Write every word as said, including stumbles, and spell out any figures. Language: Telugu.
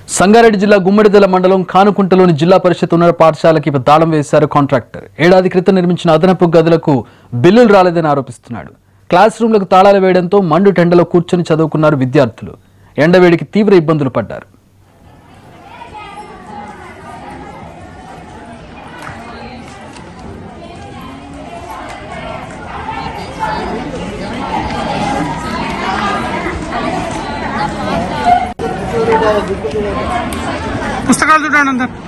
సంగారెడ్డి జిల్లా గుమ్మడిదల మండలం కానుకుంటలోని జిల్లా పరిషత్ ఉన్నత పాఠశాలకి తాళం వేశారు కాంట్రాక్టర్. ఏడాది క్రితం నిర్మించిన అదనపు గదులకు బిల్లులు రాలేదని ఆరోపిస్తున్నాడు. క్లాస్ రూమ్లకు తాళాలు వేయడంతో మండు టెండలో కూర్చొని చదువుకున్నారు విద్యార్థులు. ఎండవేడికి తీవ్ర ఇబ్బందులు పడ్డారు. పుస్తకాలు చూడండి అందరు.